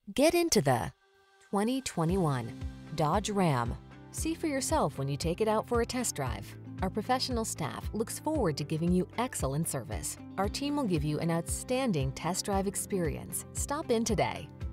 Get into the 2021 Dodge Ram. See for yourself when you take it out for a test drive. Our professional staff looks forward to giving you excellent service. Our team will give you an outstanding test drive experience. Stop in today.